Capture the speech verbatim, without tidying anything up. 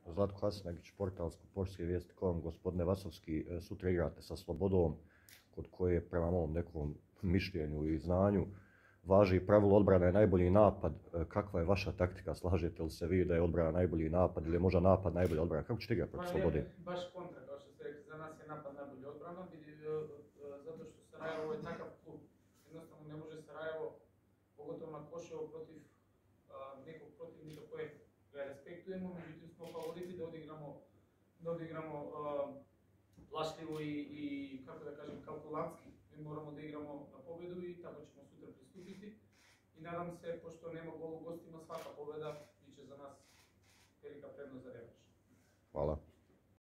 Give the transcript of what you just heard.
Zlatko Hasanbegić, portal Sportske vijesti kop a em. Gospodine Vasovski, sutra igrate sa Slobodom, kod koje prema mom nekom mišljenju i znanju važi pravilo odbrana je najbolji napad. Kakva je vaša taktika? Slažete li se vi da je odbrana najbolji napad ili je možda napad najbolji odbrana? Kako ćete igrati protiv Slobode? Baš kontra, kao što ste rekli, za nas je napad najbolji odbrana, zato što Sarajevo je takav klub. Jednostavno ne može Sarajevo, pogotovo na Koševo, protiv nekog protivnika koje ga respektujemo, međutim smo favoriti da odigramo, da odigramo plašljivo i, i, kako da kažem, kalkulantski. Mi moramo da igramo na pobjedu i tako ćemo sutra pristupiti. I nadam se, pošto nema gol u gostima, svaka pobjeda biće za nas velika prednost za revanš. Hvala.